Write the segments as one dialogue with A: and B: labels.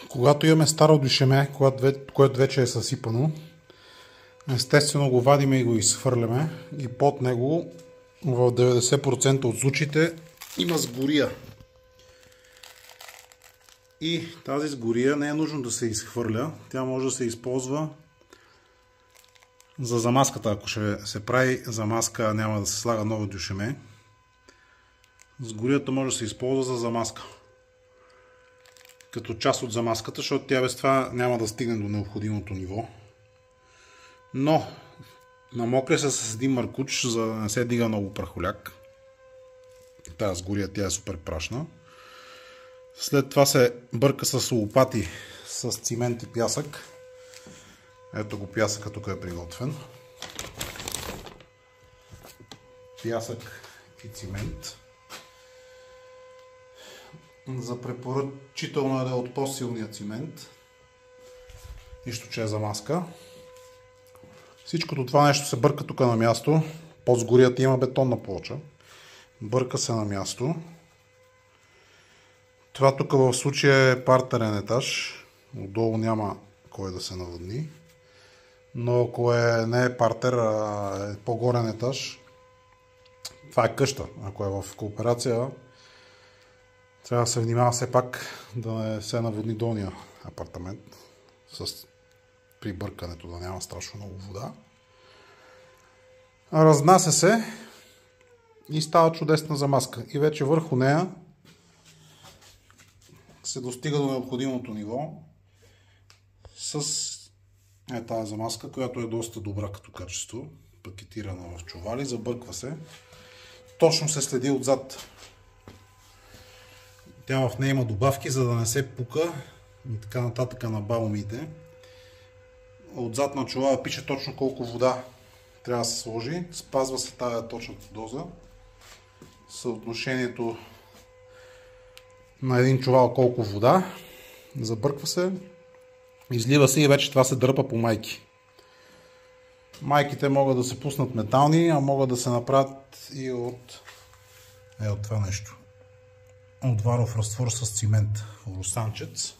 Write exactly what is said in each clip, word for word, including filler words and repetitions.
A: Когато имаме старо дюшеме, което вече е съсипано, естествено го вадиме и го изхвърляме и под него в деветдесет процента от случаите има сгория. И тази сгория не е нужно да се изхвърля, тя може да се използва за замазката. Ако ще се прави замазка, няма да се слага ново дюшеме. Сгорията може да се използва за замазка. Като част от замазката, защото тя без това няма да стигне до необходимото ниво. Но намокря се с един маркуч, за да не се дига много прахоляк. Тази сгория, тя е супер прашна. След това се бърка с лопати с цимент и пясък. Ето го пясъка, тук е приготвен. Пясък и цимент. За препоръчително е да е от по-силния цимент. Нищо, че е замазка. Всичкото това нещо се бърка тук на място. Под сгорията има бетонна плоча. Бърка се на място. Това тук в случая е партерен етаж. Отдолу няма кой да се наводни. Но ако е, не е партер, а е по-горен етаж, това е къща. Ако е в кооперация, трябва да се внимава все пак да не се наводни долния апартамент с при бъркането, да няма страшно много вода. Разнася се и става чудесна замазка. И вече върху нея се достига до необходимото ниво с е тази замазка, която е доста добра като качество, пакетирана в чували, забърква се. Точно се следи отзад. Тя в нея има добавки, за да не се пука и така нататък на баумите. Отзад на чувала пише точно колко вода трябва да се сложи. Спазва се тая точната доза. Съотношението на един чувал колко вода. Забърква се. Излива се и вече това се дърпа по майки. Майките могат да се пуснат метални, а могат да се направят и от, е, от това нещо. От варов разтвор с цимент. Русанчец.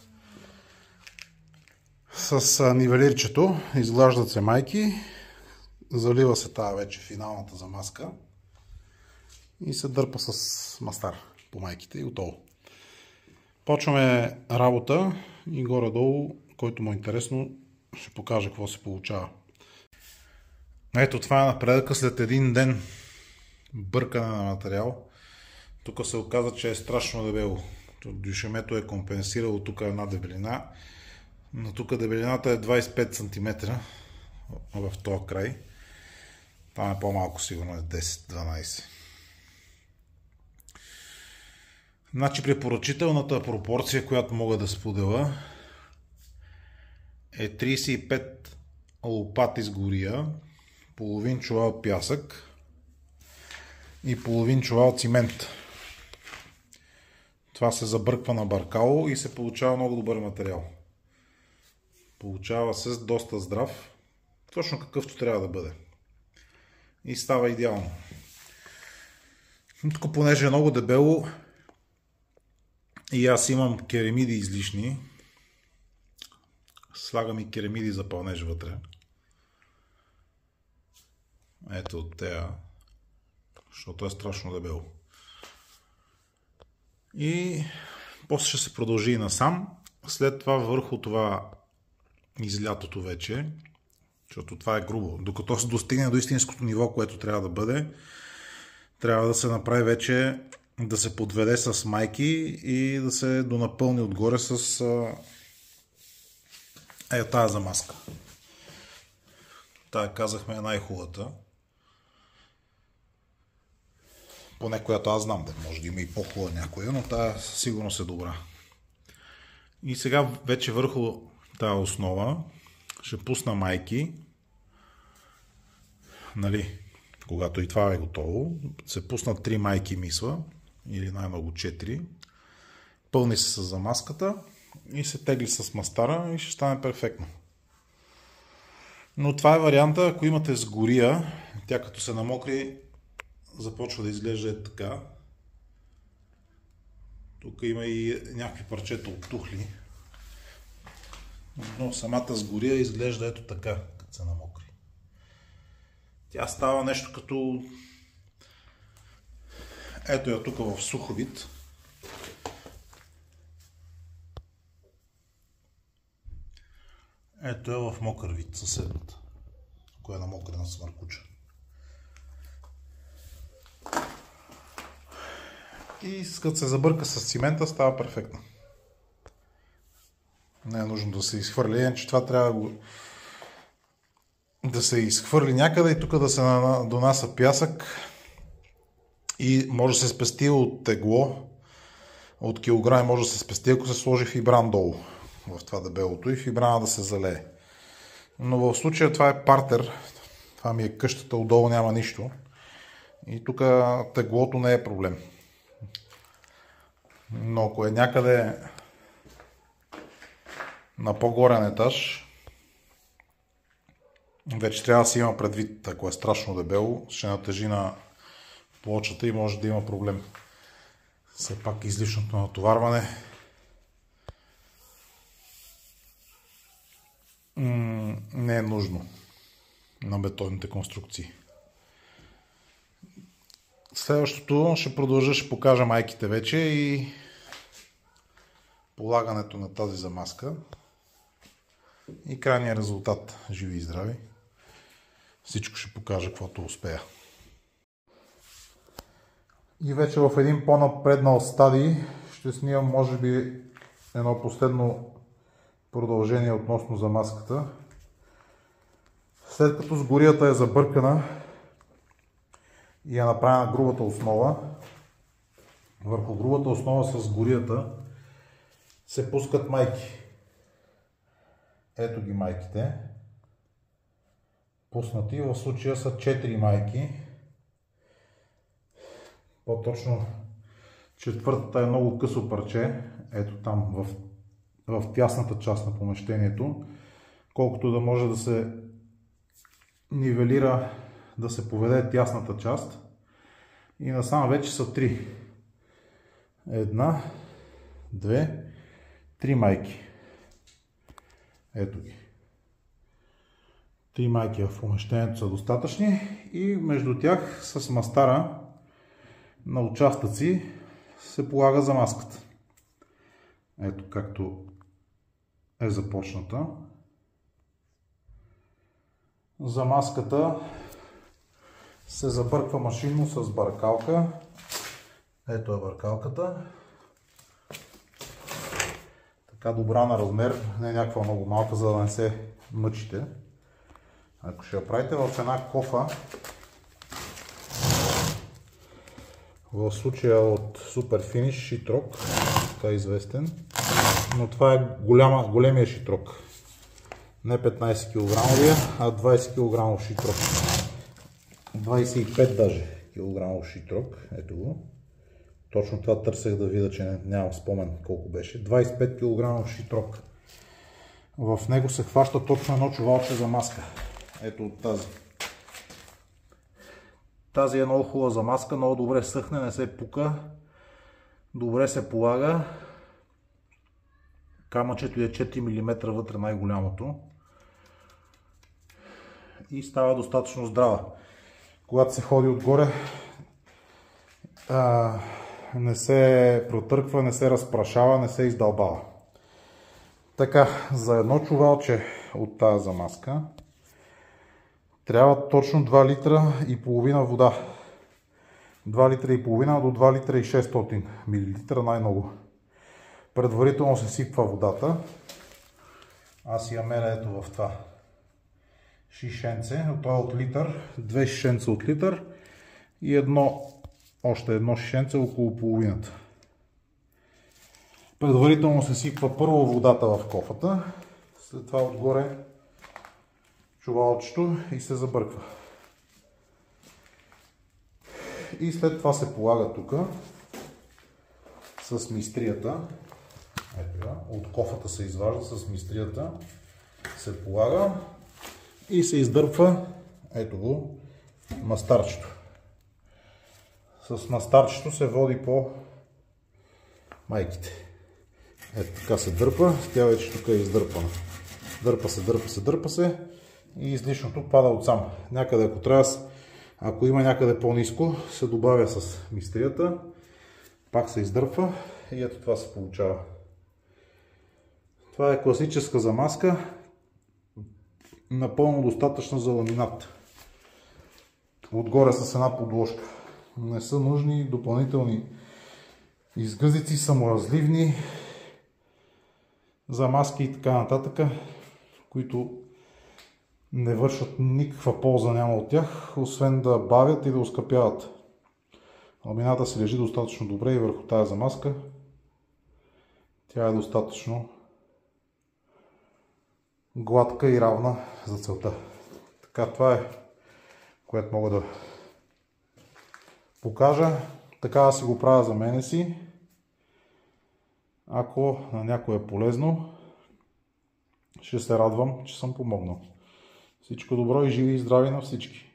A: С нивелирчето изглаждат се майки. Залива се тая вече финалната замазка. И се дърпа с мастар по майките и отдолу. Почваме работа и горе-долу, който му е интересно, ще покажа какво се получава. Ето това е напредъка след един ден бъркане на материал. Тук се оказа, че е страшно дебело. Дюшемето е компенсирало тук една дебелина, но тук дебелината е двадесет и пет сантиметра в този край. Там е по-малко, сигурно е десет-дванадесет. Значи препоръчителната пропорция, която мога да споделя, е тридесет и пет лопати сгория, половин чувал пясък и половин чувал цимент. Това се забърква на бъркало и се получава много добър материал. Получава се доста здрав, точно какъвто трябва да бъде. И става идеално. Тук, понеже е много дебело, и аз имам керамиди излишни, слагам и керамиди за пълнеж вътре. Ето от тея, защото е страшно дебело. И после ще се продължи и насам. След това върху това излятото вече, защото това е грубо. Докато се достигне до истинското ниво, което трябва да бъде, трябва да се направи вече, да се подведе с майки и да се донапълни отгоре с е тая замазка. Тая, казахме, е най-хубавата. Поне която аз знам, да може да има и по-хубава някоя, но тая сигурно е добра. И сега вече върху тая основа ще пусна майки. Нали, когато и това е готово, се пуснат три майки, мисла, или най-много четири. Пълни се с замазката и се тегли с мастара и ще стане перфектно. Но това е варианта, ако имате сгория, тя като се намокри, започва да изглежда е така. Тук има и някакви парчета от тухли. Но самата сгория изглежда ето така, като се намокри. Тя става нещо като... Ето я тук в сух вид. Ето я в мокър вид, съседната. Коя е намокрена с мъркуча. И като се забърка с цимента, става перфектно. Не е нужно да се изхвърли, иначе това трябва да, го... да се изхвърли някъде и тук да се донася пясък. И може да се спести от тегло, от килограми може да се спести, ако се сложи фибран долу в това дебелото и фибрана да се залее. Но в случая това е партер, това ми е къщата, отдолу няма нищо. И тук теглото не е проблем. Но ако е някъде на по-горен етаж, вече трябва да се има предвид, ако е страшно дебело, ще натежи на плочата и може да има проблем. Все пак излишното натоварване не е нужно на бетонните конструкции. Следващото ще продължа, ще покажа майките вече и полагането на тази замазка и крайния резултат. Живи и здрави! Всичко ще покажа, каквото успея. И вече в един по-напреднал стадий ще снимам, може би, едно последно продължение относно замазката. След като сгорията е забъркана и е направена грубата основа, върху грубата основа с сгорията се пускат майки. Ето ги майките. Пуснати, в случая са четири майки. По-точно четвъртата е много късо парче, ето там в, в тясната част на помещението, колкото да може да се нивелира, да се поведе тясната част. И насам вече са три. Една, две, три майки. Ето ги. Три майки в помещението са достатъчни и между тях с мастара на участъци се полага замазката. Ето както е започната. Замазката се забърква машинно с бъркалка. Ето е бъркалката. Така добра на размер, не е някаква много малка, за да не се мъчите. Ако ще я правите в една кофа, в случая от Super Finish шитрок, така е известен, но това е голяма, големия шитрок. Не петнайсет килограмовия, а двайсет килограмов шитрок. двайсет и пет даже килограмов шитрок, ето го. Точно това търсех да видя, че нямам спомен колко беше. двайсет и пет килограмов шитрок. В него се хваща точно едно чувалче за маска. Ето от тази. Тази е много хубава замазка, много добре съхне, не се пука. Добре се полага. Камъчето е четири милиметра вътре, най-голямото. И става достатъчно здрава. Когато се ходи отгоре, а, не се протърква, не се разпрашава, не се издълбава. Така, за едно чувалче от тази замазка трябва точно два литра и половина вода. два литра и половина до два литра и шестстотин милилитра най-много. Предварително се сипва водата. Аз я меря ето в това шишенце. Това е от литър, две шишенца от литър и едно, още едно шишенце около половината. Предварително се сипва първо водата в кофата, след това отгоре чувалчето и се забърква. И след това се полага тук с мистрията. Ето я, от кофата се изважда с мистрията, се полага и се издърпва, ето го, мастарчето. С мастарчето се води по майките. Ето така се дърпа, тя вече тук е издърпана. Дърпа се, дърпа се, дърпа се и излишното пада отсам. Някъде, ако трябва, ако има някъде по-ниско, се добавя с мистрията, пак се издърпва и ето това се получава. Това е класическа замазка, напълно достатъчна за ламинат. Отгоре с една подложка. Не са нужни допълнителни изгъзици, саморазливни замазки и така нататък, които не вършат никаква полза, няма от тях, освен да бавят и да оскъпяват. Ламината се лежи достатъчно добре и върху тази замазка. Тя е достатъчно гладка и равна за целта. Така, това е, което мога да покажа. Така да си го правя за мене си. Ако на някой е полезно, ще се радвам, че съм помогнал. Всичко добро и живи и здрави на всички!